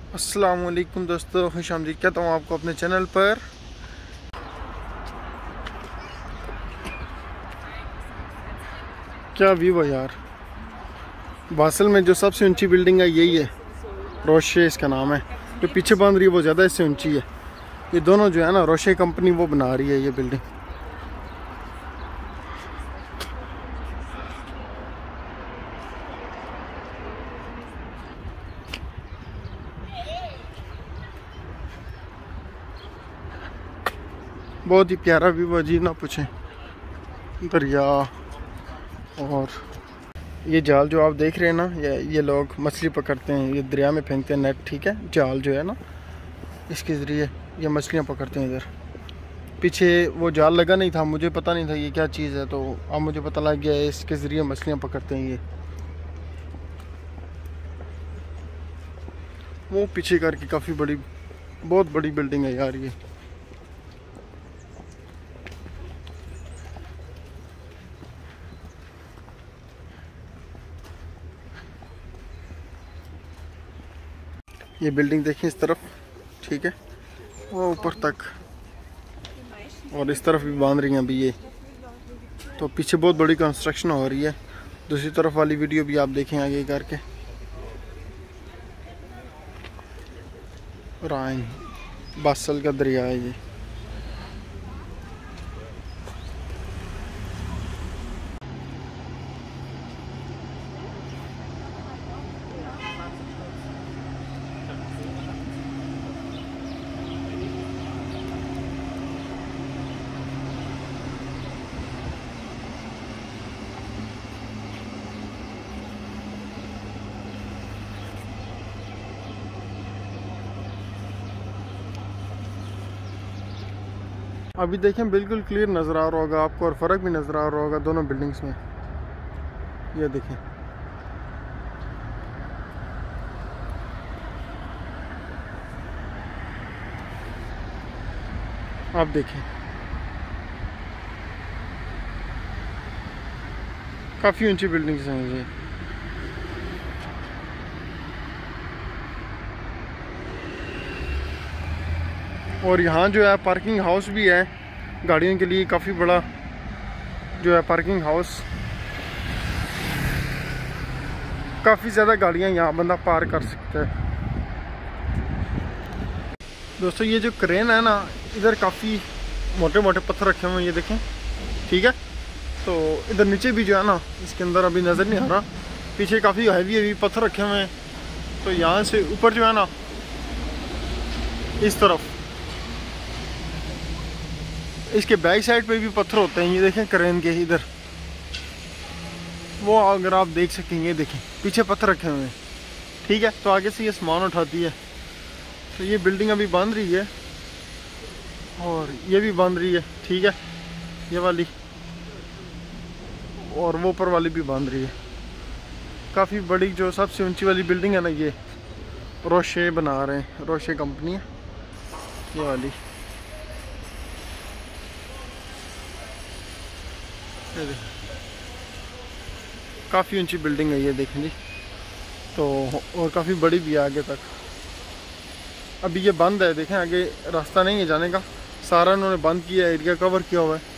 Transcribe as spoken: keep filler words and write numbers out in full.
अस्सलाम वालेकुम दोस्तों, खुश आमदीद कहता हूँ आपको अपने चैनल पर। क्या व्यू है यार। बासल में जो सबसे ऊंची बिल्डिंग है यही है, रोशे इसका नाम है। जो पीछे बन रही है वो ज़्यादा इससे ऊंची है। ये दोनों जो है ना, रोशे कंपनी वो बना रही है ये बिल्डिंग। बहुत ही प्यारा व्यू है जी, ना पूछें। दरिया और ये जाल जो आप देख रहे हैं ना, ये ये लोग मछली पकड़ते हैं, ये दरिया में फेंकते हैं नेट, ठीक है। जाल जो है ना, इसके ज़रिए ये मछलियाँ पकड़ते हैं। इधर पीछे वो जाल लगा नहीं था, मुझे पता नहीं था ये क्या चीज़ है, तो अब मुझे पता लग गया है, इसके ज़रिए मछलियाँ पकड़ते हैं ये। वो पीछे करके काफ़ी बड़ी, बहुत बड़ी बिल्डिंग है यार ये। ये बिल्डिंग देखिए इस तरफ, ठीक है, वो ऊपर तक, और इस तरफ भी बांध रही हैं अभी ये। तो पीछे बहुत बड़ी कंस्ट्रक्शन हो रही है। दूसरी तरफ वाली वीडियो भी आप देखें आगे करके। राइन बासल का दरिया है ये। अभी देखें बिल्कुल क्लियर नज़र आ रहा होगा आपको, और फ़र्क भी नज़र आ रहा होगा दोनों बिल्डिंग्स में। ये देखें, आप देखें, काफ़ी ऊंची बिल्डिंग्स हैं ये। और यहाँ जो है पार्किंग हाउस भी है गाड़ियों के लिए, काफ़ी बड़ा जो है पार्किंग हाउस। काफ़ी ज़्यादा गाड़ियाँ यहाँ बंदा पार कर सकता है। दोस्तों ये जो क्रेन है ना, इधर काफ़ी मोटे मोटे पत्थर रखे हुए हैं, ये देखें, ठीक है। तो इधर नीचे भी जो है ना, इसके अंदर अभी नज़र नहीं आ रहा, पीछे काफ़ी हैवी हैवी पत्थर रखे हुए हैं। तो यहाँ से ऊपर जो है ना, इस तरफ इसके बैक साइड पे भी पत्थर होते हैं, ये देखें क्रेन के इधर, वो अगर आप देख सकेंगे, देखें पीछे पत्थर रखे हुए हैं, ठीक है। तो आगे से ये सामान उठाती है। तो ये बिल्डिंग अभी बन रही है, और ये भी बन रही है, ठीक है, ये वाली, और वो ऊपर वाली भी बन रही है। काफ़ी बड़ी जो सबसे ऊंची वाली बिल्डिंग है ना, ये रोशे बना रहे हैं, रोशे कंपनी है ये वाली। काफ़ी ऊंची बिल्डिंग है ये, देखें जी। तो और काफ़ी बड़ी भी है आगे तक। अभी ये बंद है, देखें आगे रास्ता नहीं है जाने का, सारा उन्होंने बंद किया, एरिया कवर किया हुआ है।